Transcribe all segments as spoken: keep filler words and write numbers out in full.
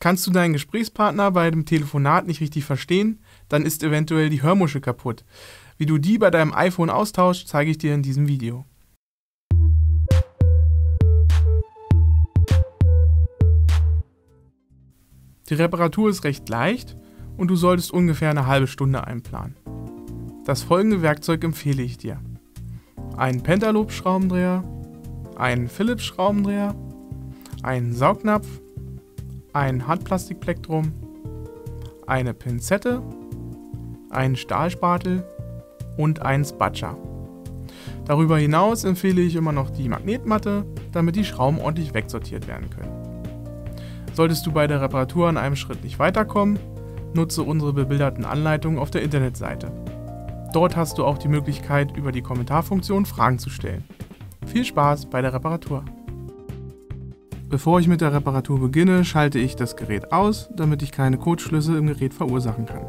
Kannst du deinen Gesprächspartner bei dem Telefonat nicht richtig verstehen, dann ist eventuell die Hörmuschel kaputt. Wie du die bei deinem iPhone austauschst, zeige ich dir in diesem Video. Die Reparatur ist recht leicht und du solltest ungefähr eine halbe Stunde einplanen. Das folgende Werkzeug empfehle ich dir: einen Pentaloop-Schraubendreher, einen Philips-Schraubendreher, einen Saugnapf, ein Hartplastikplektrum, eine Pinzette, einen Stahlspatel und einen Spatscher. Darüber hinaus empfehle ich immer noch die Magnetmatte, damit die Schrauben ordentlich wegsortiert werden können. Solltest du bei der Reparatur an einem Schritt nicht weiterkommen, nutze unsere bebilderten Anleitungen auf der Internetseite. Dort hast du auch die Möglichkeit, über die Kommentarfunktion Fragen zu stellen. Viel Spaß bei der Reparatur! Bevor ich mit der Reparatur beginne, schalte ich das Gerät aus, damit ich keine Kurzschlüsse im Gerät verursachen kann.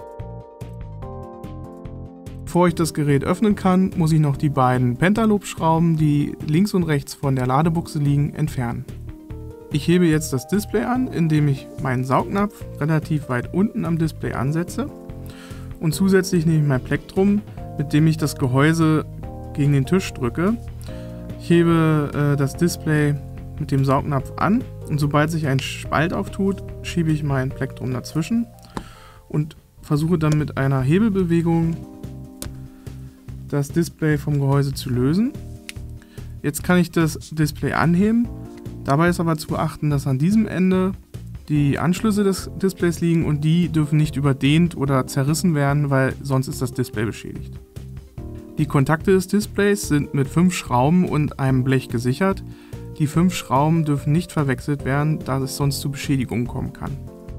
Bevor ich das Gerät öffnen kann, muss ich noch die beiden Pentaloop-Schrauben, die links und rechts von der Ladebuchse liegen, entfernen. Ich hebe jetzt das Display an, indem ich meinen Saugnapf relativ weit unten am Display ansetze und zusätzlich nehme ich mein Plektrum, mit dem ich das Gehäuse gegen den Tisch drücke. Ich hebe äh, das Display mit dem Saugnapf an und sobald sich ein Spalt auftut, schiebe ich mein Plektrum dazwischen und versuche dann mit einer Hebelbewegung das Display vom Gehäuse zu lösen. Jetzt kann ich das Display anheben. Dabei ist aber zu beachten, dass an diesem Ende die Anschlüsse des Displays liegen und die dürfen nicht überdehnt oder zerrissen werden, weil sonst ist das Display beschädigt. Die Kontakte des Displays sind mit fünf Schrauben und einem Blech gesichert. Die fünf Schrauben dürfen nicht verwechselt werden, da es sonst zu Beschädigungen kommen kann.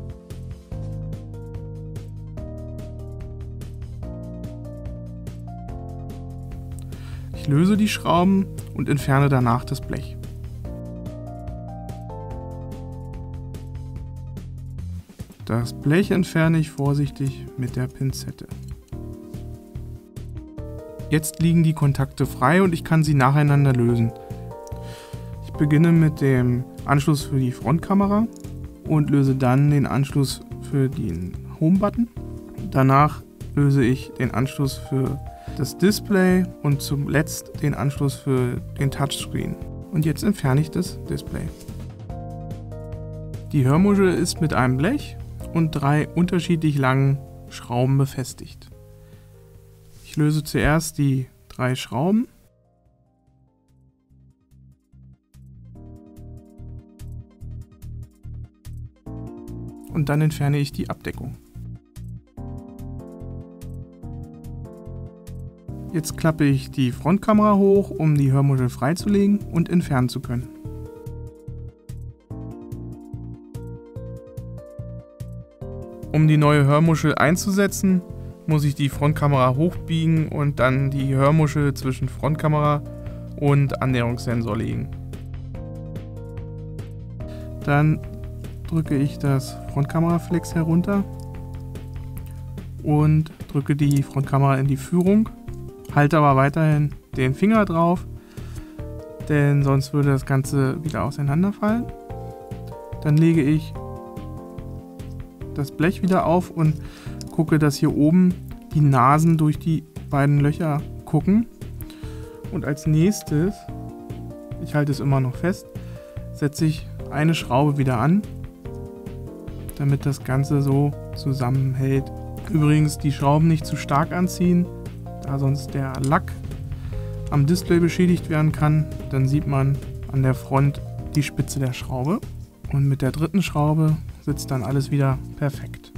Ich löse die Schrauben und entferne danach das Blech. Das Blech entferne ich vorsichtig mit der Pinzette. Jetzt liegen die Kontakte frei und ich kann sie nacheinander lösen. Ich beginne mit dem Anschluss für die Frontkamera und löse dann den Anschluss für den Home-Button. Danach löse ich den Anschluss für das Display und zuletzt den Anschluss für den Touchscreen. Und jetzt entferne ich das Display. Die Hörmuschel ist mit einem Blech und drei unterschiedlich langen Schrauben befestigt. Ich löse zuerst die drei Schrauben. Und dann entferne ich die Abdeckung. Jetzt klappe ich die Frontkamera hoch, um die Hörmuschel freizulegen und entfernen zu können. Um die neue Hörmuschel einzusetzen, muss ich die Frontkamera hochbiegen und dann die Hörmuschel zwischen Frontkamera und Annäherungssensor legen. Dann drücke ich das Frontkameraflex herunter und drücke die Frontkamera in die Führung. Halte aber weiterhin den Finger drauf, denn sonst würde das Ganze wieder auseinanderfallen. Dann lege ich das Blech wieder auf und gucke, dass hier oben die Nasen durch die beiden Löcher gucken. Und als nächstes, ich halte es immer noch fest, setze ich eine Schraube wieder an, damit das Ganze so zusammenhält. Übrigens die Schrauben nicht zu stark anziehen, da sonst der Lack am Display beschädigt werden kann. Dann sieht man an der Front die Spitze der Schraube und mit der dritten Schraube sitzt dann alles wieder perfekt.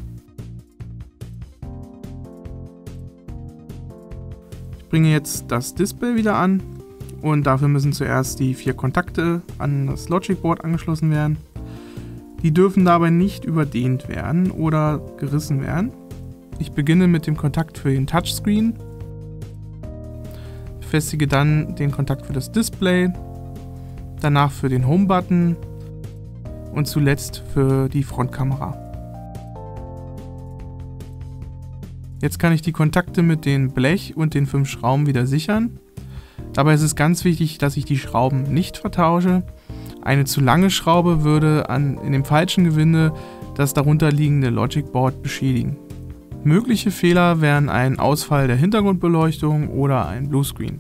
Ich bringe jetzt das Display wieder an und dafür müssen zuerst die vier Kontakte an das Logic Board angeschlossen werden. Die dürfen dabei nicht überdehnt werden oder gerissen werden. Ich beginne mit dem Kontakt für den Touchscreen, befestige dann den Kontakt für das Display, danach für den Home-Button und zuletzt für die Frontkamera. Jetzt kann ich die Kontakte mit dem Blech und den fünf Schrauben wieder sichern. Dabei ist es ganz wichtig, dass ich die Schrauben nicht vertausche. Eine zu lange Schraube würde an, in dem falschen Gewinde das darunter liegende Logic Board beschädigen. Mögliche Fehler wären ein Ausfall der Hintergrundbeleuchtung oder ein Bluescreen.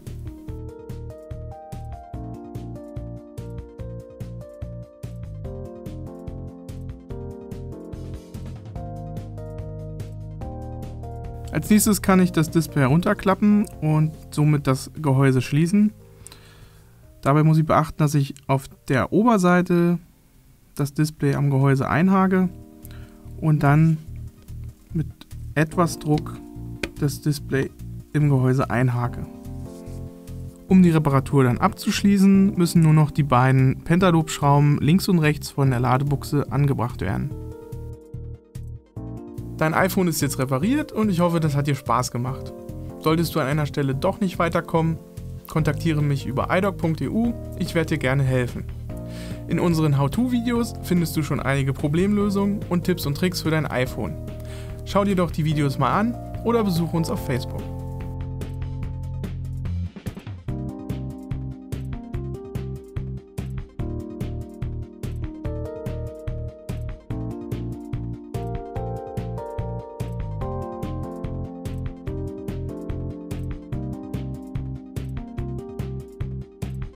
Als nächstes kann ich das Display herunterklappen und somit das Gehäuse schließen. Dabei muss ich beachten, dass ich auf der Oberseite das Display am Gehäuse einhake und dann mit etwas Druck das Display im Gehäuse einhake. Um die Reparatur dann abzuschließen, müssen nur noch die beiden Pentalobe-Schrauben links und rechts von der Ladebuchse angebracht werden. Dein iPhone ist jetzt repariert und ich hoffe, das hat dir Spaß gemacht. Solltest du an einer Stelle doch nicht weiterkommen, kontaktiere mich über i dock punkt e u, ich werde dir gerne helfen. In unseren How-To-Videos findest du schon einige Problemlösungen und Tipps und Tricks für dein iPhone. Schau dir doch die Videos mal an oder besuche uns auf Facebook.